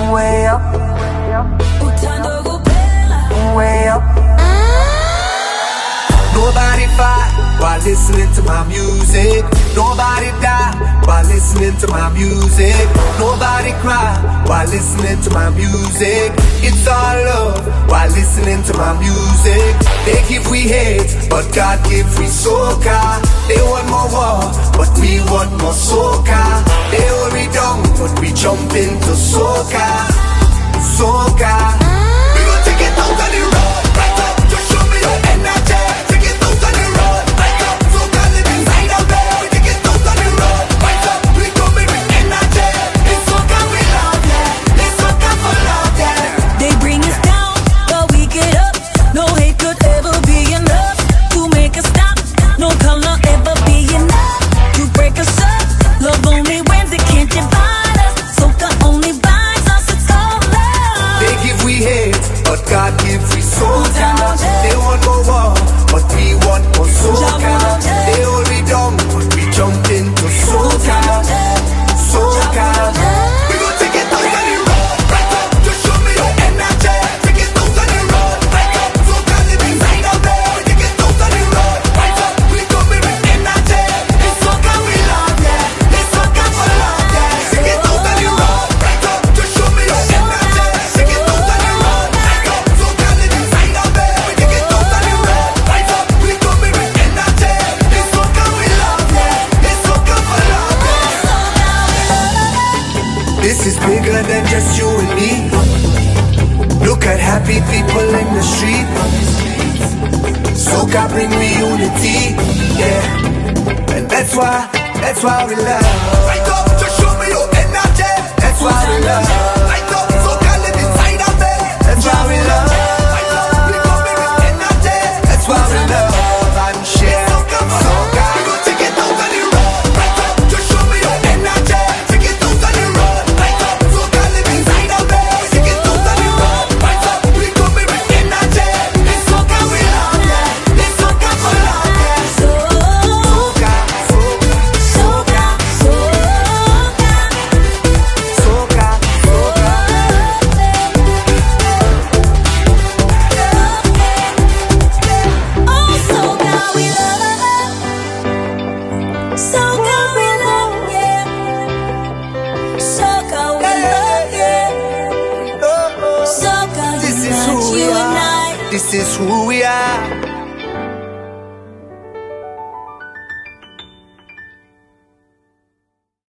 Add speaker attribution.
Speaker 1: way up, way up.
Speaker 2: Nobody fight while listening to my music. Nobody die while listening to my music. Nobody cry while listening to my music. It's all love while listening to my music. They give we hate, but God give we soca. They want more war, but we want more soca. They hold me down, but we jump into soca. Soca. We gon' take it out on the road. Right up, just show me your energy. Take it out on the road. Right up, soca live inside of me. We take it out on the road. Right up, we coming with energy. It's soca we love, yeah. It's soca for love, yeah.
Speaker 3: They bring us down, but we get up. No hate could ever be enough to make us stop. No color ever be enough to break us up. Love only wins, it can't divide us. Soca only binds us, it's all love.
Speaker 2: They give we hate, but God give we soca. They want more war, but we want more soca. They hold me down, but we jump into soca. Soca. We gon' take it out on the road. Right up, just show me your energy. Take it out on the road. Right up, soca live inside of me. We take it out on the road. Right up, we coming with energy. It's soca we love, yeah. It's soca for love, yeah. Take it out on the road. Right up, just show me your energy. Take it out on the road. Right up, soca live inside of me. We take it out on the road. Right up, we coming with energy. It's soca we love, yeah. It's soca for love, yeah. This is bigger than just you and me. Look at happy people in the street. Soca bring me unity, yeah. And that's why we love. Right up, just show me your energy. That's why we love.